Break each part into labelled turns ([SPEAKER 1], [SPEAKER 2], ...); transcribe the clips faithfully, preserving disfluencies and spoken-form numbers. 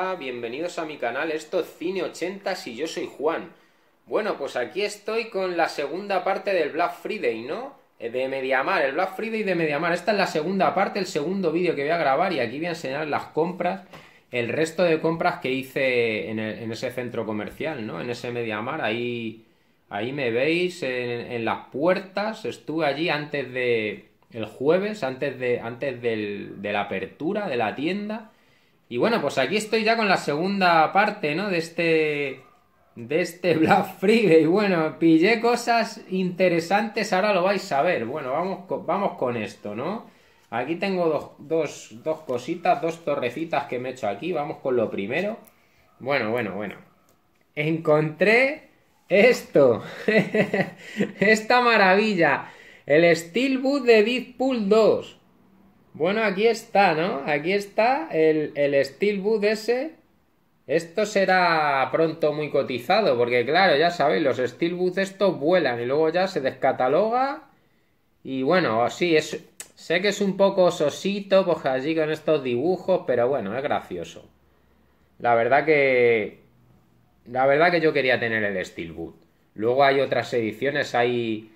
[SPEAKER 1] Hola, bienvenidos a mi canal, esto es Cine ochenta y yo soy Juan. Bueno, pues aquí estoy con la segunda parte del Black Friday, ¿no? De Mediamar, el Black Friday de Mediamar. Esta es la segunda parte, el segundo vídeo que voy a grabar, y aquí voy a enseñar las compras, el resto de compras que hice en, el- en ese centro comercial, ¿no? En ese Mediamar, ahí, ahí me veis en, en las puertas. Estuve allí antes de... el jueves, antes de, antes del- de la apertura de la tienda. Y bueno, pues aquí estoy ya con la segunda parte, ¿no? De este, de este Black Friday. Bueno, pillé cosas interesantes, ahora lo vais a ver. Bueno, vamos, con, vamos con esto, ¿no? Aquí tengo dos, dos, dos cositas, dos torrecitas que me he hecho aquí. Vamos con lo primero. Bueno, bueno, bueno. Encontré esto. Esta maravilla. El Steelbook de Deadpool dos. Bueno, aquí está, ¿no? Aquí está el, el Steelbook ese. Esto será pronto muy cotizado, porque claro, ya sabéis, los Steelbooks estos vuelan y luego ya se descataloga. Y bueno, sí, es, sé que es un poco sosito, pues allí con estos dibujos, pero bueno, es gracioso. La verdad que... La verdad que yo quería tener el Steelbook. Luego hay otras ediciones, hay...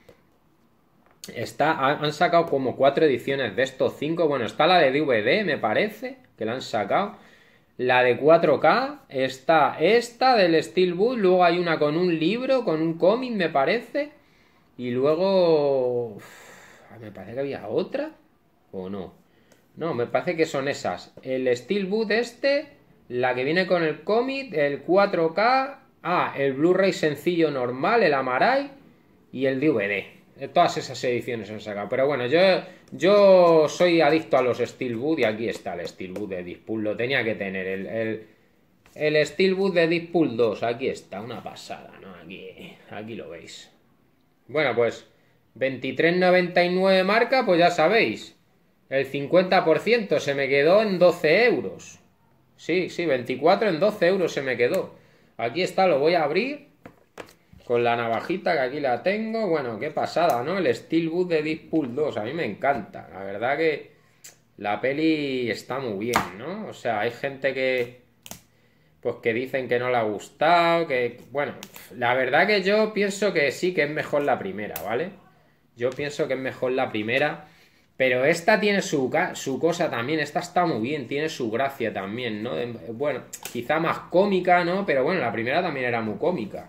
[SPEAKER 1] Está, han sacado como cuatro ediciones de estos, cinco. Bueno, está la de D V D, me parece, que la han sacado. La de cuatro K, está esta del Steelbook, luego hay una con un libro, con un cómic, me parece. Y luego... uf, me parece que había otra, ¿o no? No, me parece que son esas. El Steelbook este, la que viene con el cómic, el cuatro K, ah, el Blu-ray sencillo normal, el Amaray y el D V D. Todas esas ediciones han sacado. Pero bueno, yo, yo soy adicto a los Steelbook y aquí está el Steelbook de Deadpool. Lo tenía que tener. El, el, el Steelbook de Deadpool dos. Aquí está, una pasada, ¿no? Aquí, aquí lo veis. Bueno, pues veintitrés noventa y nueve marca, pues ya sabéis. El cincuenta por ciento se me quedó en doce euros. Sí, sí, veinticuatro en doce euros se me quedó. Aquí está, lo voy a abrir con la navajita que aquí la tengo. Bueno, qué pasada, ¿no? El Steelbook de Deadpool dos. A mí me encanta. La verdad que la peli está muy bien, ¿no? O sea, hay gente que... pues que dicen que no le ha gustado, que... Bueno, la verdad que yo pienso que sí, que es mejor la primera, ¿vale? Yo pienso que es mejor la primera. Pero esta tiene su, su cosa también. Esta está muy bien, tiene su gracia también, ¿no? Bueno, quizá más cómica, ¿no? Pero bueno, la primera también era muy cómica.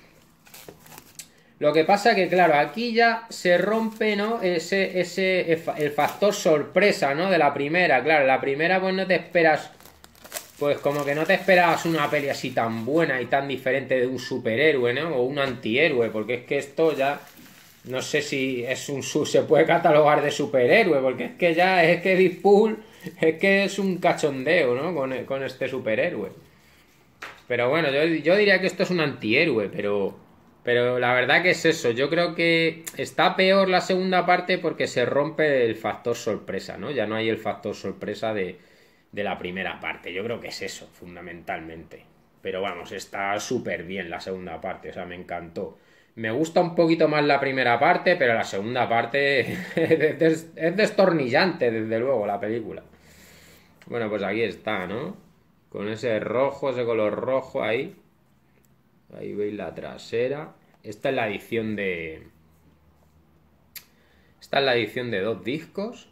[SPEAKER 1] Lo que pasa que, claro, aquí ya se rompe, ¿no? Ese, ese, el factor sorpresa, ¿no? De la primera, claro, la primera pues no te esperas, pues como que no te esperabas una peli así tan buena y tan diferente de un superhéroe, ¿no? O un antihéroe, porque es que esto ya, no sé si es un, se puede catalogar de superhéroe, porque es que ya, es que Deadpool, es que es un cachondeo, ¿no? Con, con este superhéroe. Pero bueno, yo, yo diría que esto es un antihéroe, pero... Pero la verdad que es eso, yo creo que está peor la segunda parte porque se rompe el factor sorpresa, ¿no? Ya no hay el factor sorpresa de, de la primera parte, yo creo que es eso, fundamentalmente. Pero vamos, está súper bien la segunda parte, o sea, me encantó. Me gusta un poquito más la primera parte, pero la segunda parte es destornillante, desde luego, la película. Bueno, pues aquí está, ¿no? Con ese rojo, ese color rojo ahí. Ahí veis la trasera. Esta es la edición de... Esta es la edición de dos discos.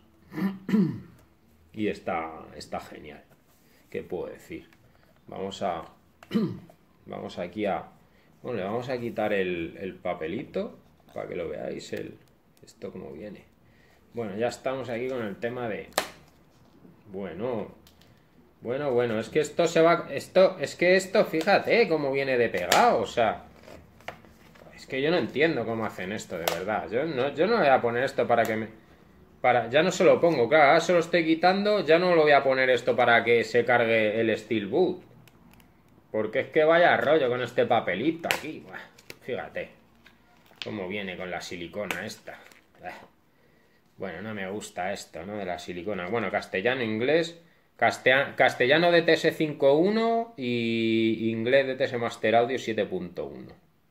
[SPEAKER 1] Y está, está genial. ¿Qué puedo decir? Vamos a... Vamos aquí a... Bueno, le vamos a quitar el, el papelito para que lo veáis el, esto como viene. Bueno, ya estamos aquí con el tema de... Bueno... Bueno, bueno, es que esto se va... Esto, es que esto, fíjate cómo viene de pegado, o sea... Es que yo no entiendo cómo hacen esto, de verdad. Yo no, yo no voy a poner esto para que me... Para, ya no se lo pongo, claro, ahora se lo estoy quitando, ya no lo voy a poner esto para que se cargue el Steelbook. Porque es que vaya rollo con este papelito aquí. Buah, fíjate cómo viene con la silicona esta. Bueno, no me gusta esto, ¿no? De la silicona. Bueno, castellano, inglés... Castellano de T S cinco punto uno y inglés de T S Master Audio siete punto uno.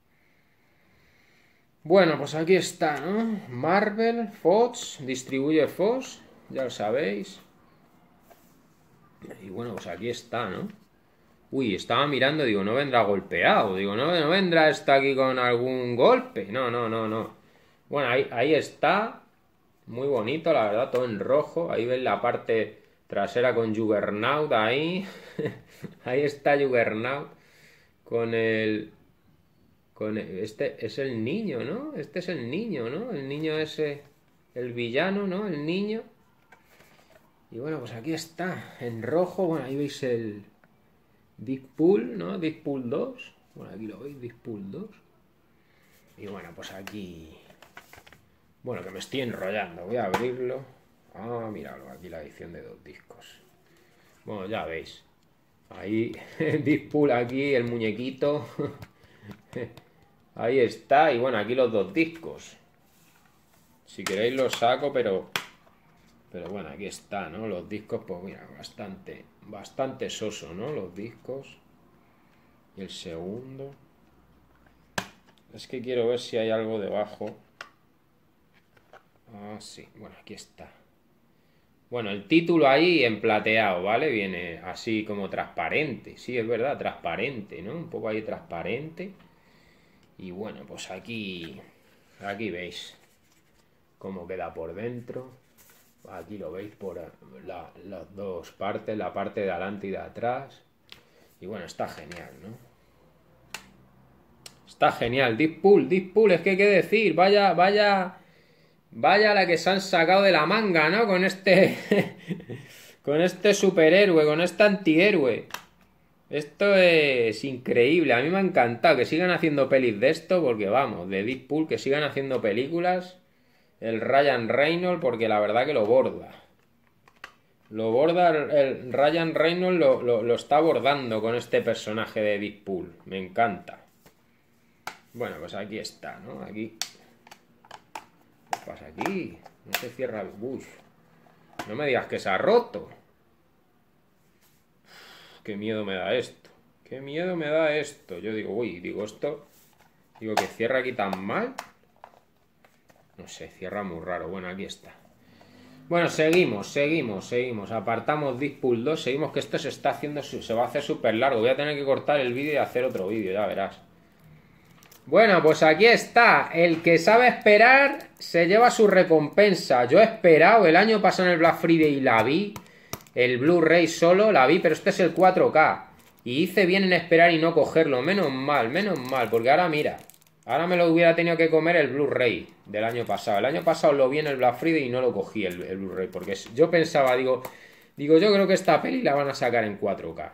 [SPEAKER 1] Bueno, pues aquí está, ¿no? Marvel, Fox, distribuye Fox, ya lo sabéis. Y bueno, pues aquí está, ¿no? Uy, estaba mirando, digo, no vendrá golpeado. Digo, no, no vendrá esto aquí con algún golpe. No, no, no, no. Bueno, ahí, ahí está. Muy bonito, la verdad, todo en rojo. Ahí ven la parte trasera con Juggernaut ahí. Ahí está Juggernaut. Con el... Con el- este es el niño, ¿no? Este es el niño, ¿no? El niño ese... El villano, ¿no? El niño. Y bueno, pues aquí está. En rojo, bueno, ahí veis el... Deadpool, ¿no? Deadpool dos. Bueno, aquí lo veis, Deadpool dos. Y bueno, pues aquí... Bueno, que me estoy enrollando. Voy a abrirlo. Ah, míralo, aquí la edición de dos discos. Bueno, ya veis. Ahí, Deadpool aquí, el muñequito. Ahí está. Y bueno, aquí los dos discos. Si queréis los saco, pero... Pero bueno, aquí está, ¿no? Los discos, pues mira, bastante... Bastante soso, ¿no? Los discos. Y el segundo. Es que quiero ver si hay algo debajo. Ah, sí. Bueno, aquí está. Bueno, el título ahí en plateado, ¿vale? Viene así como transparente. Sí, es verdad, transparente, ¿no? Un poco ahí transparente. Y bueno, pues aquí... Aquí veis cómo queda por dentro. Aquí lo veis por la, las dos partes, la parte de adelante y de atrás. Y bueno, está genial, ¿no? Está genial. Deadpool, Deadpool, es que hay que decir, vaya, vaya... Vaya la que se han sacado de la manga, ¿no? Con este... con este superhéroe, con este antihéroe. Esto es increíble. A mí me ha encantado que sigan haciendo pelis de esto, porque vamos, de Deadpool, que sigan haciendo películas. El Ryan Reynolds, porque la verdad que lo borda. Lo borda, el Ryan Reynolds lo, lo, lo está bordando con este personaje de Deadpool. Me encanta. Bueno, pues aquí está, ¿no? Aquí... ¿Qué pasa aquí? No se cierra el bush. No me digas que se ha roto. Qué miedo me da esto. Qué miedo me da esto. Yo digo, uy, digo esto... Digo que cierra aquí tan mal. No sé, cierra muy raro. Bueno, aquí está. Bueno, seguimos, seguimos, seguimos. Apartamos Deadpool dos. Seguimos que esto se está haciendo... Se va a hacer súper largo. Voy a tener que cortar el vídeo y hacer otro vídeo, ya verás. Bueno, pues aquí está. El que sabe esperar se lleva su recompensa. Yo he esperado. El año pasado en el Black Friday la vi. El Blu-ray solo la vi, pero este es el cuatro K. Y hice bien en esperar y no cogerlo. Menos mal, menos mal. Porque ahora mira. Ahora me lo hubiera tenido que comer el Blu-ray del año pasado. El año pasado lo vi en el Black Friday y no lo cogí el, el Blu-ray. Porque yo pensaba, digo... Digo, yo creo que esta peli la van a sacar en cuatro K.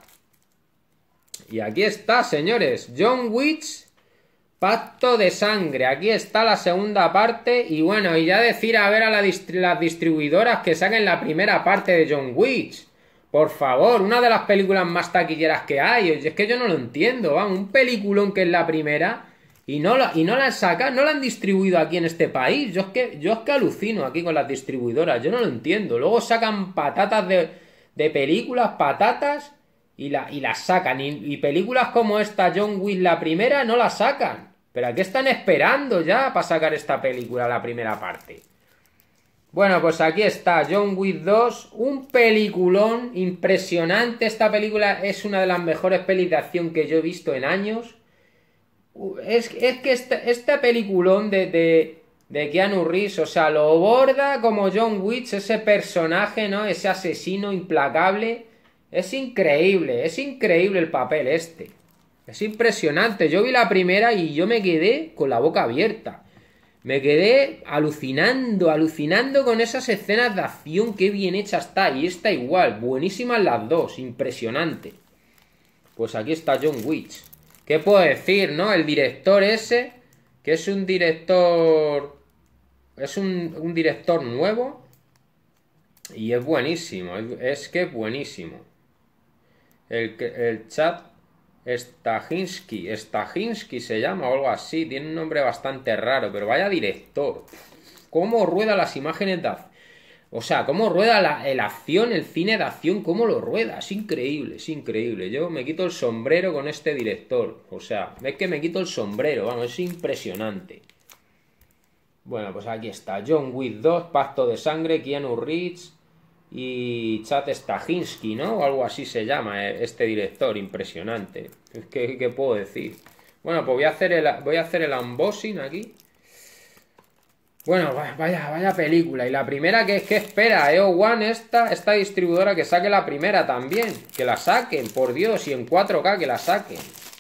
[SPEAKER 1] Y aquí está, señores. John Wick... Pacto de sangre, aquí está la segunda parte. Y bueno, y ya decir a ver a la distri las distribuidoras que saquen la primera parte de John Wick. Por favor, una de las películas más taquilleras que hay. Oye, es que yo no lo entiendo, vamos, un peliculón que es la primera y no la, y no la han sacado, no la han distribuido aquí en este país. Yo es que, yo es que alucino aquí con las distribuidoras, yo no lo entiendo. Luego sacan patatas de, de películas, patatas, y, la, y las sacan. Y, y películas como esta, John Wick, la primera, no la sacan. ¿Pero a qué están esperando ya para sacar esta película, la primera parte? Bueno, pues aquí está, John Wick dos, un peliculón impresionante. Esta película es una de las mejores pelis de acción que yo he visto en años. Es, es que este, este peliculón de, de, de Keanu Reeves, o sea, lo borda como John Wick, ese personaje, ¿no? Ese asesino implacable. Es increíble, es increíble el papel este. Es impresionante. Yo vi la primera y yo me quedé con la boca abierta. Me quedé alucinando, alucinando con esas escenas de acción. Qué bien hecha está. Y esta igual. Buenísimas las dos. Impresionante. Pues aquí está John Wick. ¿Qué puedo decir, no? El director ese, que es un director... Es un, un director nuevo. Y es buenísimo. Es, es que es buenísimo. El, el chat... Stahinsky, Stahinsky se llama o algo así, tiene un nombre bastante raro, pero vaya director. Cómo rueda las imágenes de... O sea, cómo rueda la, la acción, el cine de acción, cómo lo rueda, es increíble, es increíble. Yo me quito el sombrero con este director, o sea, es que me quito el sombrero, vamos, es impresionante. Bueno, pues aquí está, John Wick dos, Pacto de Sangre, Keanu Reeves, y Chad Stahelski, ¿no? O algo así se llama este director, impresionante. ¿Qué, qué puedo decir? Bueno, pues voy a hacer el, voy a hacer el unboxing aquí. Bueno, vaya, vaya película. Y la primera que, que espera, E O One, esta, esta distribuidora que saque la primera también. Que la saquen, por Dios, y en cuatro K que la saquen.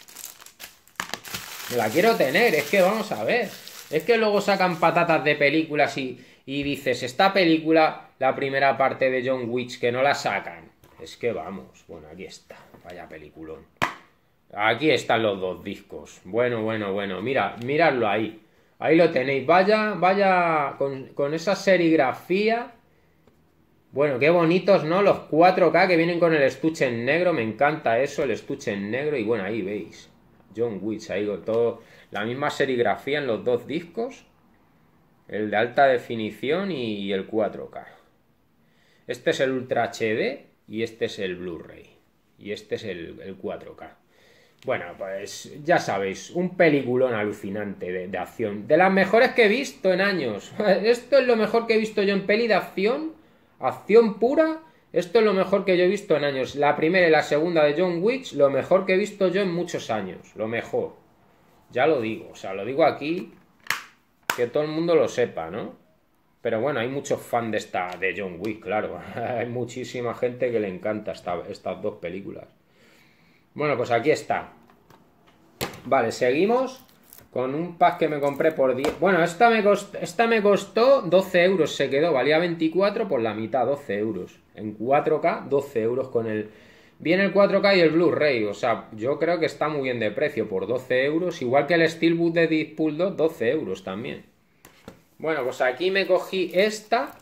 [SPEAKER 1] Me la quiero tener, es que vamos a ver. Es que luego sacan patatas de películas y, y dices, esta película, la primera parte de John Wick, que no la sacan. Es que vamos, bueno, aquí está, vaya peliculón. Aquí están los dos discos. Bueno, bueno, bueno, mira, miradlo ahí. Ahí lo tenéis, vaya, vaya, con, con esa serigrafía. Bueno, qué bonitos, ¿no? Los cuatro K que vienen con el estuche en negro, me encanta eso, el estuche en negro. Y bueno, ahí veis, John Wick, ahí con todo, la misma serigrafía en los dos discos. El de alta definición y el cuatro K. Este es el Ultra H D y este es el Blu-ray. Y este es el, el cuatro K. Bueno, pues ya sabéis, un peliculón alucinante de, de acción. De las mejores que he visto en años. Esto es lo mejor que he visto yo en peli de acción. Acción pura. Esto es lo mejor que yo he visto en años. La primera y la segunda de John Wick, lo mejor que he visto yo en muchos años. Lo mejor. Ya lo digo, o sea, lo digo aquí, que todo el mundo lo sepa, ¿no? Pero bueno, hay muchos fans de esta, de John Wick, claro. Hay muchísima gente que le encanta esta, estas dos películas. Bueno, pues aquí está. Vale, seguimos con un pack que me compré por diez. Bueno, esta me, costó, esta me costó doce euros, se quedó. Valía veinticuatro por la mitad, doce euros. En cuatro K, doce euros con el... Viene el cuatro K y el Blu-ray. O sea, yo creo que está muy bien de precio por doce euros. Igual que el Steelbook de Deadpool dos, doce euros también. Bueno, pues aquí me cogí esta.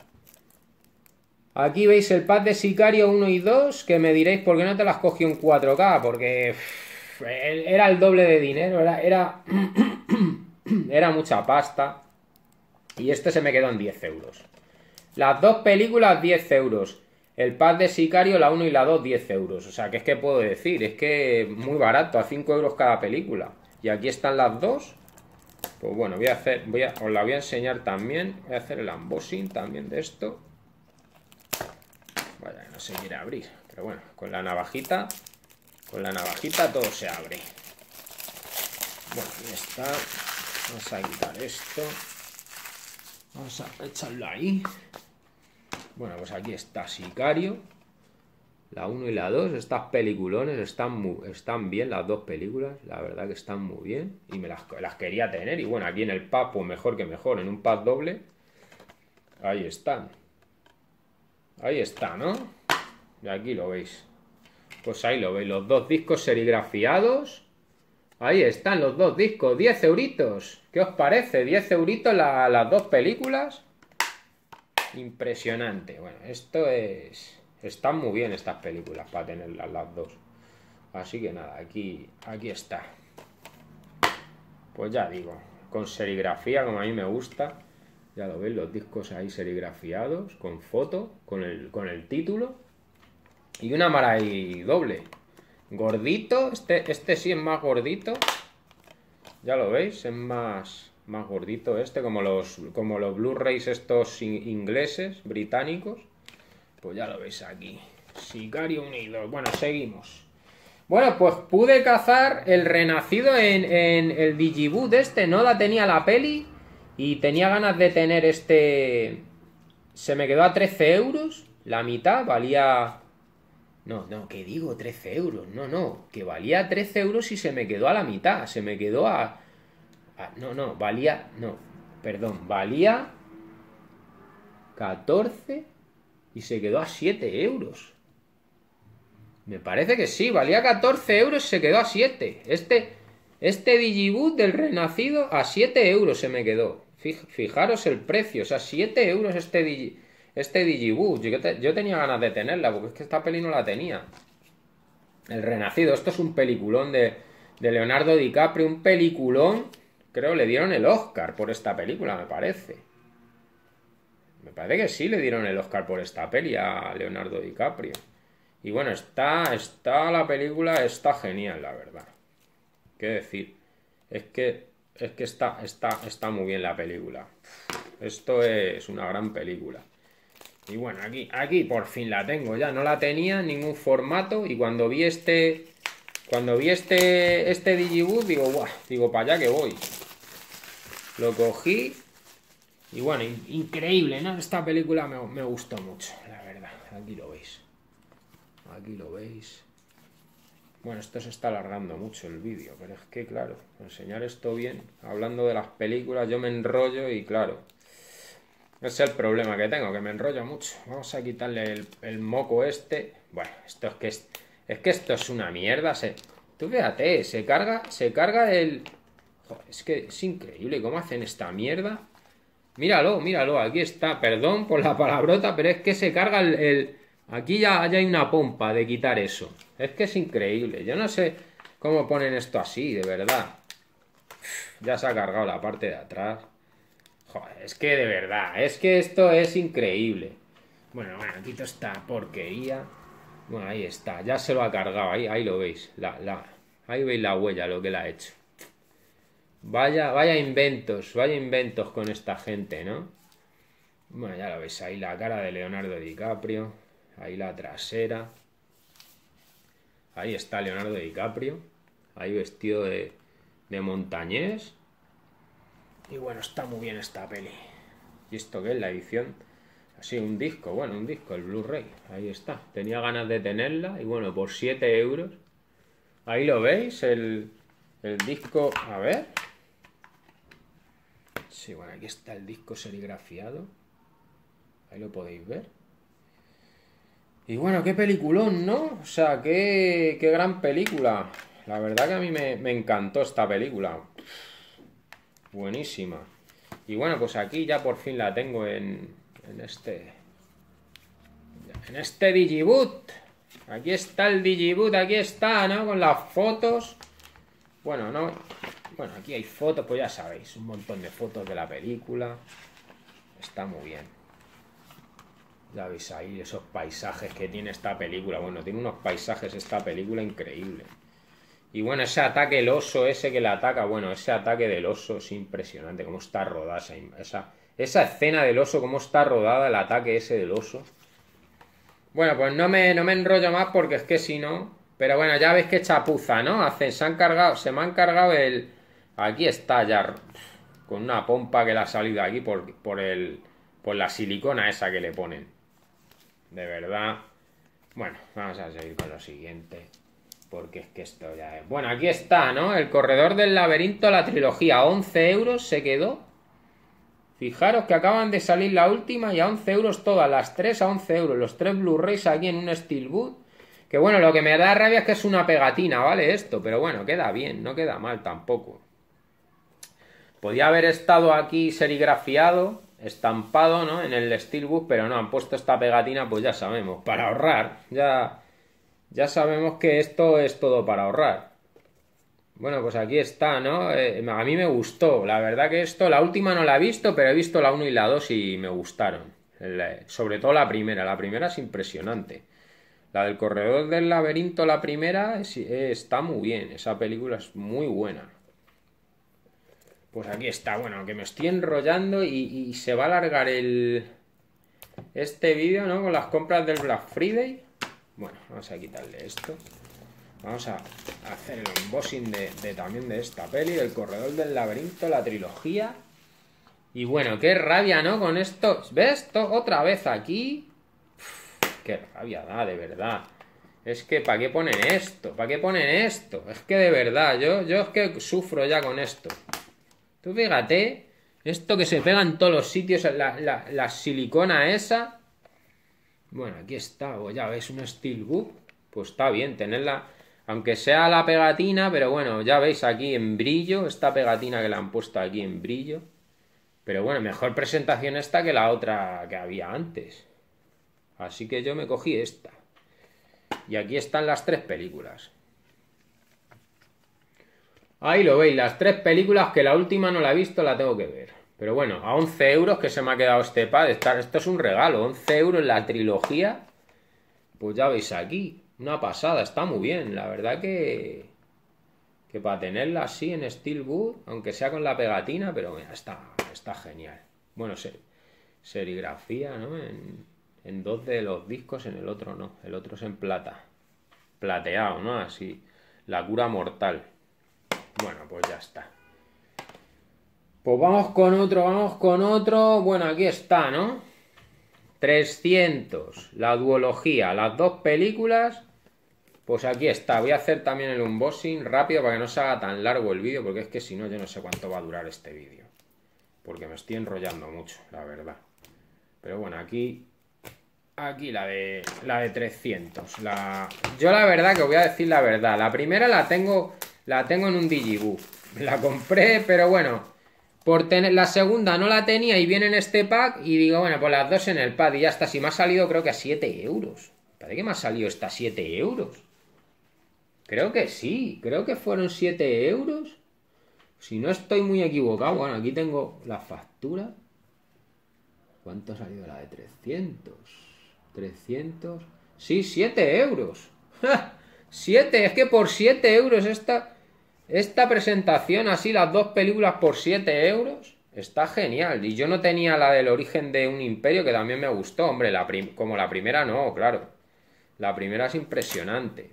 [SPEAKER 1] Aquí veis el pack de Sicario uno y dos, que me diréis por qué no te las cogí en cuatro K, porque uff, era el doble de dinero, era, era, era mucha pasta, y este se me quedó en diez euros. Las dos películas, diez euros. El pack de Sicario, la uno y la dos, diez euros. O sea, que es que puedo decir, es que muy barato, a cinco euros cada película. Y aquí están las dos. Pues bueno, voy a hacer, voy a, os la voy a enseñar también, voy a hacer el unboxing también de esto. Vaya, no se quiere abrir, pero bueno, con la navajita, con la navajita todo se abre. Bueno, ahí está. Vamos a quitar esto. Vamos a echarlo ahí. Bueno, pues aquí está Sicario. La uno y la dos, estas peliculones están, muy, están bien, las dos películas, la verdad que están muy bien. Y me las, las quería tener. Y bueno, aquí en el pack, pues mejor que mejor, en un pack doble. Ahí están. Ahí está, ¿no? Y aquí lo veis. Pues ahí lo veis, los dos discos serigrafiados. Ahí están los dos discos, diez euritos. ¿Qué os parece? diez euritos la, las dos películas. Impresionante. Bueno, esto es... Están muy bien estas películas para tenerlas las dos. Así que nada, aquí, aquí está. Pues ya digo, con serigrafía como a mí me gusta. Ya lo veis, los discos ahí serigrafiados, con foto, con el, con el título. Y una maravilla doble. Gordito, este, este sí es más gordito. Ya lo veis, es más, más gordito este, como los, como los Blu-rays estos ingleses, británicos. Pues ya lo veis aquí. Sicario uno y dos. Bueno, seguimos. Bueno, pues pude cazar el Renacido en, en el Digiboot este. No la tenía la peli. Y tenía ganas de tener este... Se me quedó a trece euros. La mitad valía... No, no, ¿qué digo? trece euros. No, no. Que valía trece euros y se me quedó a la mitad. Se me quedó a... a... No, no, valía... No, perdón. Valía... catorce... Y se quedó a siete euros. Me parece que sí, valía catorce euros y se quedó a siete. Este, este Digiboot del Renacido a siete euros se me quedó. Fijaros el precio, o sea, siete euros este, Digi, este Digiboot. Yo, te, yo tenía ganas de tenerla, porque es que esta peli no la tenía. El Renacido, esto es un peliculón de, de Leonardo DiCaprio, un peliculón. Creo le dieron el Oscar por esta película, me parece. Me parece que sí le dieron el Oscar por esta peli a Leonardo DiCaprio. Y bueno, está, está la película, está genial, la verdad. ¿Qué decir? Es que, es que está, está, está muy bien la película. Esto es una gran película. Y bueno, aquí, aquí por fin la tengo ya. No la tenía en ningún formato. Y cuando vi este... Cuando vi este, este Digibook, digo, guau, digo, para allá que voy. Lo cogí. Y bueno, in increíble, ¿no? Esta película me, me gustó mucho, la verdad. Aquí lo veis. Aquí lo veis. Bueno, esto se está alargando mucho el vídeo, pero es que, claro, enseñar esto bien, hablando de las películas, yo me enrollo y, claro, ese es el problema que tengo, que me enrollo mucho. Vamos a quitarle el, el moco este. Bueno, esto es que es, es que esto es una mierda. Se, tú fíjate, se carga, se carga el... Joder, es que es increíble cómo hacen esta mierda. Míralo, míralo, aquí está. Perdón por la palabrota, pero es que se carga el... el... Aquí ya, ya hay una pompa de quitar eso. Es que es increíble. Yo no sé cómo ponen esto así, de verdad. Uf, ya se ha cargado la parte de atrás. Joder, es que de verdad, es que esto es increíble. Bueno, bueno, quito esta porquería. Bueno, ahí está, ya se lo ha cargado, ahí, ahí lo veis. La, la, ahí veis la huella, lo que le ha hecho. Vaya, vaya inventos, vaya inventos con esta gente, ¿no? Bueno, ya lo veis, ahí la cara de Leonardo DiCaprio. Ahí la trasera. Ahí está Leonardo DiCaprio. Ahí vestido de, de montañés. Y bueno, está muy bien esta peli. ¿Y esto qué es? La edición. Así, un disco, bueno, un disco, el Blu-ray. Ahí está. Tenía ganas de tenerla. Y bueno, por siete euros. Ahí lo veis, el, el disco. A ver. Sí, bueno, aquí está el disco serigrafiado. Ahí lo podéis ver. Y bueno, qué peliculón, ¿no? O sea, qué, qué gran película. La verdad que a mí me, me encantó esta película. Buenísima. Y bueno, pues aquí ya por fin la tengo en, en este... En este Digiboot. Aquí está el Digiboot, aquí está, ¿no? Con las fotos. Bueno, no... Bueno, aquí hay fotos, pues ya sabéis. Un montón de fotos de la película. Está muy bien. Ya veis ahí esos paisajes que tiene esta película. Bueno, tiene unos paisajes esta película increíble. Y bueno, ese ataque, el oso ese que le ataca, bueno, ese ataque del oso es impresionante, cómo está rodada esa, esa, esa escena del oso, cómo está rodada el ataque ese del oso. Bueno, pues no me, no me enrollo más porque es que si no... Pero bueno, ya veis que chapuza, ¿no? Hacen, se han cargado, se me han cargado el... Aquí está ya, con una pompa que le ha salido aquí por, por, el, por la silicona esa que le ponen. De verdad. Bueno, vamos a seguir con lo siguiente. Porque es que esto ya es... Bueno, aquí está, ¿no? El Corredor del Laberinto, la trilogía. once euros se quedó. Fijaros que acaban de salir la última y a once euros todas. Las tres a once euros. Los tres Blu-rays aquí en un Steelbook. Que bueno, lo que me da rabia es que es una pegatina, ¿vale? Esto, pero bueno, queda bien. No queda mal tampoco. Podía haber estado aquí serigrafiado, estampado, ¿no? En el Steelbook, pero no, han puesto esta pegatina, pues ya sabemos, para ahorrar. Ya... Ya sabemos que esto es todo para ahorrar. Bueno, pues aquí está, ¿no? Eh, a mí me gustó. La verdad que esto, la última no la he visto, pero he visto la uno y la dos y me gustaron. El, sobre todo la primera. La primera es impresionante. La del Corredor del Laberinto, la primera, es, eh, está muy bien. Esa película es muy buena. Pues aquí está. Bueno, que me estoy enrollando y, y se va a alargar el... Este vídeo, ¿no? Con las compras del Black Friday. Bueno, vamos a quitarle esto. Vamos a hacer el unboxing de, de también de esta peli, del Corredor del Laberinto, la trilogía. Y bueno, qué rabia, ¿no? Con esto. ¿Ves? Esto otra vez aquí. Uf, qué rabia da, de verdad. Es que, ¿para qué ponen esto? ¿Para qué ponen esto? Es que de verdad, yo, yo es que sufro ya con esto. Tú fíjate, esto que se pega en todos los sitios, la, la, la silicona esa. Bueno, aquí está, pues ya veis un Steelbook, pues está bien tenerla, aunque sea la pegatina, pero bueno, ya veis aquí en brillo, esta pegatina que le han puesto aquí en brillo, pero bueno, mejor presentación esta que la otra que había antes, así que yo me cogí esta, y aquí están las tres películas, ahí lo veis, las tres películas que la última no la he visto, la tengo que ver. Pero bueno, a once euros que se me ha quedado este pad. Esto es un regalo. once euros la trilogía. Pues ya veis aquí. Una pasada. Está muy bien. La verdad que... Que para tenerla así en Steelbook, aunque sea con la pegatina, pero mira, está, está genial. Bueno, serigrafía, ¿no? En, En dos de los discos, en el otro no. El otro es en plata. Plateado, ¿no? Así. La cura mortal. Bueno, pues ya está. Pues vamos con otro, vamos con otro. Bueno, aquí está, ¿no? trescientos. La duología. Las dos películas. Pues aquí está. Voy a hacer también el unboxing rápido para que no se haga tan largo el vídeo. Porque es que si no, yo no sé cuánto va a durar este vídeo. Porque me estoy enrollando mucho, la verdad. Pero bueno, aquí... Aquí la de la de trescientos. La... Yo la verdad que voy a decir la verdad. La primera la tengo la tengo en un Digibook. La compré, pero bueno, por tener la segunda no la tenía y viene en este pack y digo, bueno, pues las dos en el pack y ya está. Si me ha salido creo que a siete euros. ¿Para qué me ha salido esta a siete euros? Creo que sí, creo que fueron siete euros. Si no estoy muy equivocado, bueno, aquí tengo la factura. ¿Cuánto ha salido la de trescientos? trescientos. Sí, siete euros. ¡Ja! siete, es que por siete euros esta, esta presentación, así las dos películas por siete euros, está genial. Y yo no tenía la del origen de un imperio, que también me gustó, hombre, la como la primera no, claro. La primera es impresionante.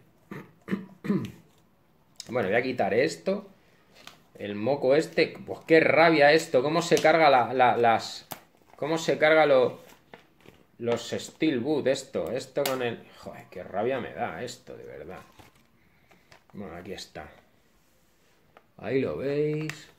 [SPEAKER 1] Bueno, voy a quitar esto. El moco este, pues qué rabia esto, cómo se carga la, la, las... Cómo se carga lo... Los Steelbook, esto, esto con el... Joder, qué rabia me da esto, de verdad. Bueno, aquí está. Ahí lo veis.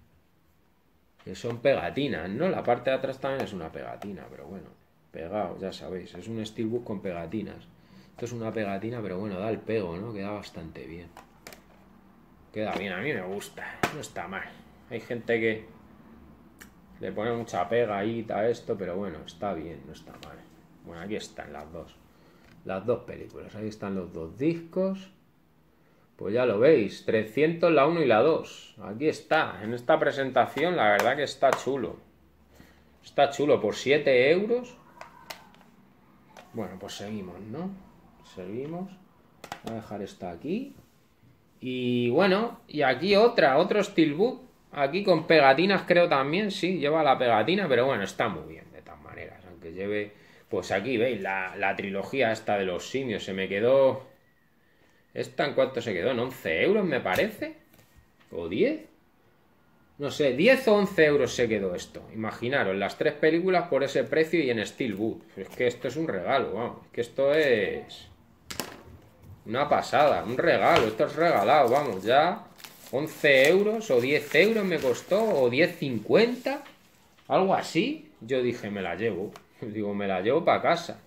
[SPEAKER 1] Que son pegatinas, ¿no? La parte de atrás también es una pegatina, pero bueno. Pegado, ya sabéis. Es un Steelbook con pegatinas. Esto es una pegatina, pero bueno, da el pego, ¿no? Queda bastante bien. Queda bien, a mí me gusta. No está mal. Hay gente que... le pone mucha pega ahí a esto, pero bueno, está bien, no está mal. Bueno, aquí están las dos. Las dos películas. Ahí están los dos discos. Pues ya lo veis. trescientos la uno y la dos. Aquí está. En esta presentación la verdad que está chulo. Está chulo por siete euros. Bueno, pues seguimos, ¿no? Seguimos. Voy a dejar esta aquí. Y bueno, y aquí otra, otro Steelbook. Aquí con pegatinas creo también, sí, lleva la pegatina, pero bueno, está muy bien de todas maneras. Aunque lleve, pues aquí veis, la, la trilogía esta de los simios, se me quedó... ¿Esta en cuánto se quedó? ¿En once euros me parece? ¿O diez? No sé, diez o once euros se quedó esto. Imaginaros, las tres películas por ese precio y en Steelbook. Es que esto es un regalo, vamos, es que esto es... una pasada, un regalo, esto es regalado, vamos, ya... once euros o diez euros me costó, o diez cincuenta, algo así. Yo dije, me la llevo. Digo, me la llevo para casa.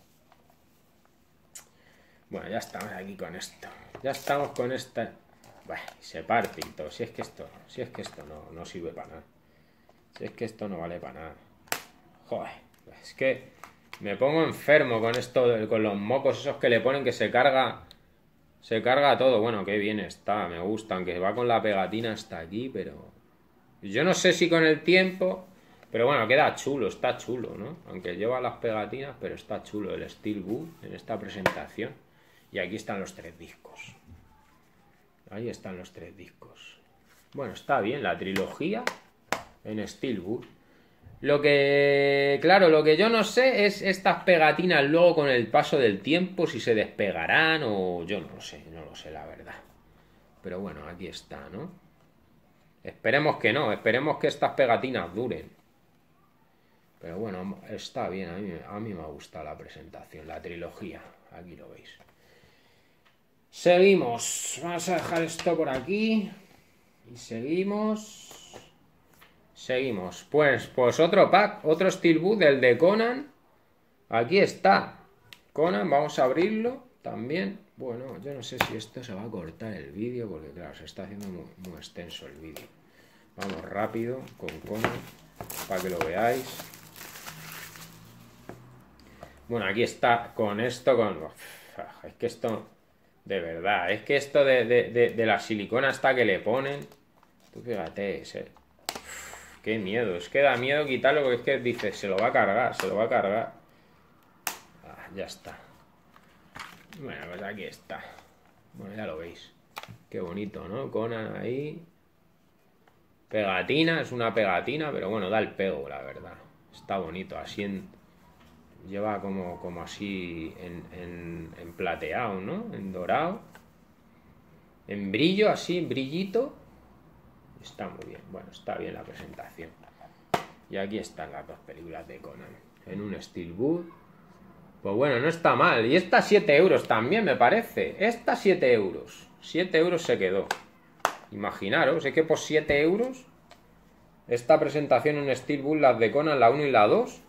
[SPEAKER 1] Bueno, ya estamos aquí con esto. Ya estamos con esta... Bueno, se parte y todo. Si es que esto, si es que esto no, no sirve para nada. Si es que esto no vale para nada. Joder, es que me pongo enfermo con esto, con los mocos esos que le ponen que se carga... Se carga todo. Bueno, qué bien está, me gusta. Aunque va con la pegatina hasta aquí, pero... Yo no sé si con el tiempo... Pero bueno, queda chulo, está chulo, ¿no? Aunque lleva las pegatinas, pero está chulo el Steelbook en esta presentación. Y aquí están los tres discos. Ahí están los tres discos. Bueno, está bien, la trilogía en Steelbook. Lo que, claro, lo que yo no sé es estas pegatinas luego con el paso del tiempo, si se despegarán o yo no lo sé, no lo sé la verdad. Pero bueno, aquí está, ¿no? Esperemos que no, esperemos que estas pegatinas duren. Pero bueno, está bien, a mí, a mí me gusta la presentación, la trilogía, aquí lo veis. Seguimos, vamos a dejar esto por aquí y seguimos... Seguimos, pues, pues otro pack, otro Steelbook del de Conan. Aquí está. Conan, vamos a abrirlo también. Bueno, yo no sé si esto se va a cortar el vídeo, porque claro, se está haciendo muy, muy extenso el vídeo. Vamos rápido con Conan, para que lo veáis. Bueno, aquí está, con esto, con... Uf, es que esto, de verdad, es que esto de, de, de, de la silicona esta que le ponen... Tú fíjate, ese... Qué miedo, es que da miedo quitarlo porque es que dices, se lo va a cargar, se lo va a cargar. Ah, ya está. Bueno, pues aquí está. Bueno, ya lo veis. Qué bonito, ¿no? Conan ahí. Pegatina, es una pegatina, pero bueno, da el pego, la verdad. Está bonito, así en... Lleva como, como así en, en, en plateado, ¿no? En dorado. En brillo, así, en brillito. Está muy bien. Bueno, está bien la presentación. Y aquí están las dos películas de Conan. En un Steelbook. Pues bueno, no está mal. Y esta siete euros también, me parece. Esta siete euros. siete euros se quedó. Imaginaros, es que por siete euros esta presentación en Steelbook, las de Conan, la uno y la dos.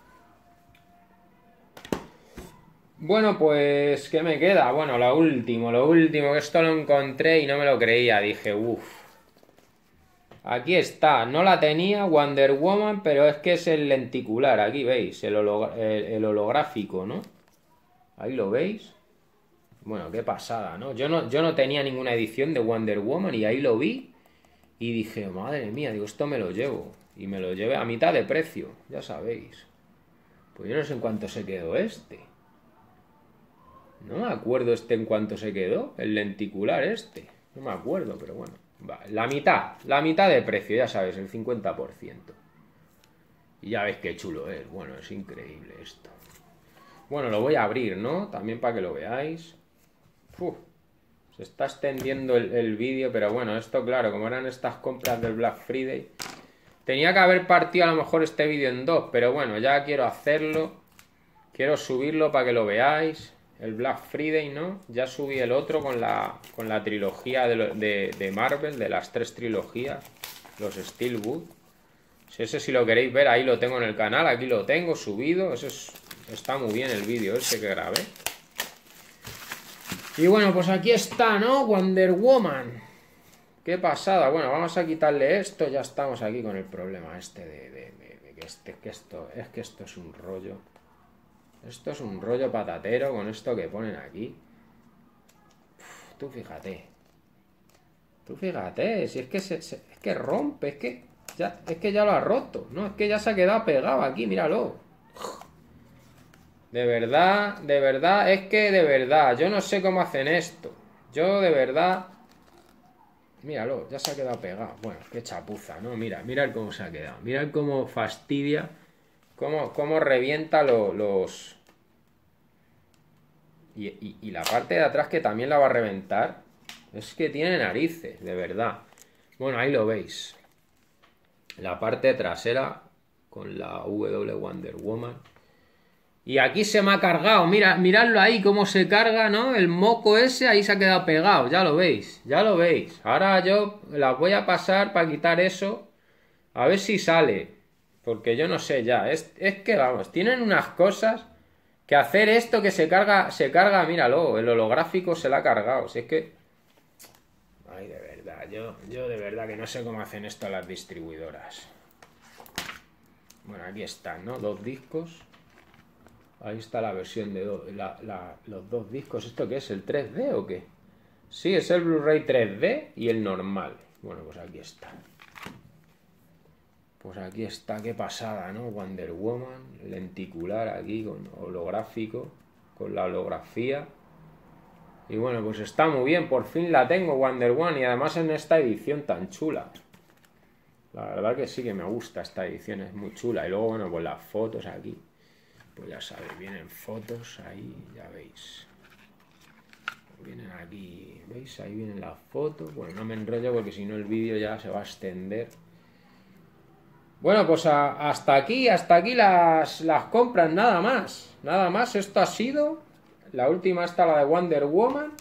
[SPEAKER 1] Bueno, pues, ¿qué me queda? Bueno, lo último, lo último, que esto lo encontré y no me lo creía. Dije, uff. Aquí está, no la tenía Wonder Woman, pero es que es el lenticular. Aquí veis, el, holog el, el holográfico, ¿no? Ahí lo veis. Bueno, qué pasada, ¿no? Yo no, yo no tenía ninguna edición de Wonder Woman y ahí lo vi. Y dije, madre mía, digo, esto me lo llevo. Y me lo llevé a mitad de precio, ya sabéis. Pues yo no sé en cuánto se quedó este. No me acuerdo este en cuánto se quedó, el lenticular este. No me acuerdo, pero bueno. Va, la mitad, la mitad de precio, ya sabes, el cincuenta por ciento. Y ya ves qué chulo es. Bueno, es increíble esto. Bueno, lo voy a abrir, ¿no? También para que lo veáis. Uf, se está extendiendo el, el vídeo, pero bueno, esto claro, como eran estas compras del Black Friday, tenía que haber partido a lo mejor este vídeo en dos, pero bueno, ya quiero hacerlo. Quiero subirlo para que lo veáis. El Black Friday, ¿no? Ya subí el otro con la, con la trilogía de, de, de Marvel, de las tres trilogías, los Steelbook. Si ese si lo queréis ver, ahí lo tengo en el canal, aquí lo tengo subido. Eso es, está muy bien el vídeo ese que grabé. Y bueno, pues aquí está, ¿no? Wonder Woman. Qué pasada. Bueno, vamos a quitarle esto. Ya estamos aquí con el problema este de, de, de, de que, este, que esto, es que esto es un rollo. Esto es un rollo patatero con esto que ponen aquí. Uf, tú fíjate. Tú fíjate, si es que se, se, es que rompe, es que ya, es que ya lo ha roto, ¿no? Es que ya se ha quedado pegado aquí, míralo. De verdad, de verdad, es que de verdad, yo no sé cómo hacen esto. Yo de verdad. Míralo, ya se ha quedado pegado. Bueno, qué chapuza, ¿no? Mira, mira cómo se ha quedado. Mira cómo fastidia. Cómo, cómo revienta lo, los... Y, y, y la parte de atrás que también la va a reventar. Es que tiene narices, de verdad. Bueno, ahí lo veis. La parte trasera con la W Wonder Woman. Y aquí se me ha cargado. Mira, miradlo ahí cómo se carga, ¿no? El moco ese ahí se ha quedado pegado. Ya lo veis, ya lo veis. Ahora yo las voy a pasar para quitar eso. A ver si sale. Porque yo no sé ya, es, es que vamos, tienen unas cosas que hacer esto que se carga, se carga, míralo, el holográfico se la ha cargado, si es que... Ay, de verdad, yo, yo de verdad que no sé cómo hacen esto las distribuidoras. Bueno, aquí están, ¿no? Dos discos. Ahí está la versión de do, la, la, los dos discos, ¿esto qué es? ¿El tres D o qué? Sí, es el Blu-ray tres D y el normal. Bueno, pues aquí está. Pues aquí está, qué pasada, ¿no? Wonder Woman, lenticular aquí, con holográfico, con la holografía. Y bueno, pues está muy bien, por fin la tengo, Wonder Woman, y además en esta edición tan chula. La verdad que sí que me gusta esta edición, es muy chula. Y luego, bueno, pues las fotos aquí. Pues ya sabéis, vienen fotos ahí, ya veis. Vienen aquí, ¿veis? Ahí vienen las fotos. Bueno, no me enrollo porque si no el vídeo ya se va a extender. Bueno, pues a, hasta aquí, hasta aquí las, las compras, nada más. Nada más, esto ha sido. La última está la de Wonder Woman.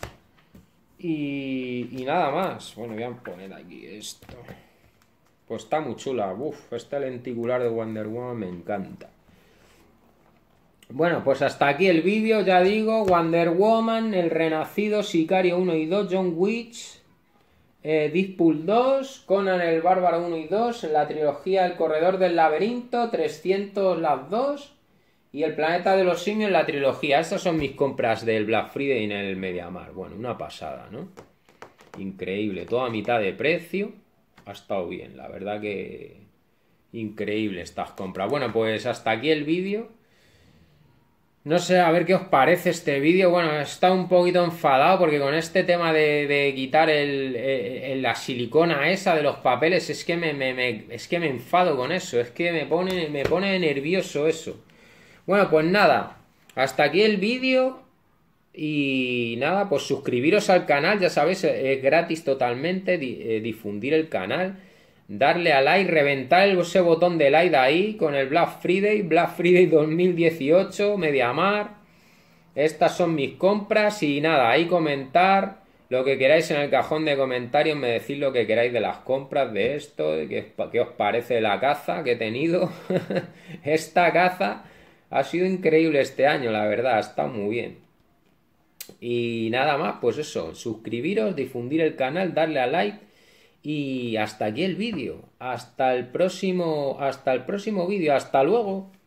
[SPEAKER 1] Y, y nada más. Bueno, voy a poner aquí esto. Pues está muy chula. Uf, este lenticular de Wonder Woman me encanta. Bueno, pues hasta aquí el vídeo, ya digo. Wonder Woman, El Renacido, Sicario uno y dos, John Wick, eh, Deadpool dos, Conan el Bárbaro uno y dos, la trilogía El Corredor del Laberinto, trescientos las dos y El Planeta de los Simios, la trilogía. Estas son mis compras del Black Friday en el MediaMarkt. Bueno, una pasada, ¿no? Increíble, todo a mitad de precio. Ha estado bien, la verdad que increíble estas compras. Bueno, pues hasta aquí el vídeo. No sé, a ver qué os parece este vídeo. Bueno, he estado un poquito enfadado porque con este tema de, de quitar el, el, la silicona esa de los papeles, es que me, me, me, es que me enfado con eso. Es que me pone, me pone nervioso eso. Bueno, pues nada, hasta aquí el vídeo. Y nada, pues suscribiros al canal, ya sabéis, es gratis totalmente, di- eh, difundir el canal, darle a like, reventar el- ese botón de like de ahí con el Black Friday, Black Friday dos mil dieciocho, MediaMarkt. Estas son mis compras y nada, ahí comentar lo que queráis en el cajón de comentarios, me decís lo que queráis de las compras, de esto, de qué, qué os parece la caza que he tenido. Esta caza ha sido increíble este año, la verdad, está muy bien. Y nada más, pues eso, suscribiros, difundir el canal, darle a like y hasta aquí el vídeo. Hasta el próximo, hasta el próximo vídeo. Hasta luego.